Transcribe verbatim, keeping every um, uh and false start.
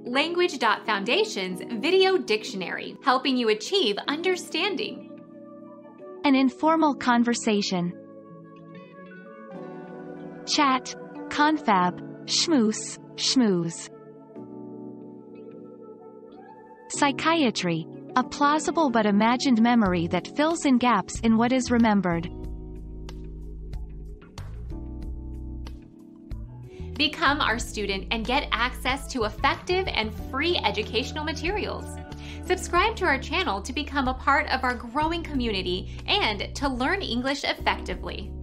Language.Foundation's Video Dictionary, helping you achieve understanding. An informal conversation. Chat, confab, schmoose, schmooze. Psychiatry, a plausible but imagined memory that fills in gaps in what is remembered. Become our student and get access to effective and free educational materials. Subscribe to our channel to become a part of our growing community and to learn English effectively.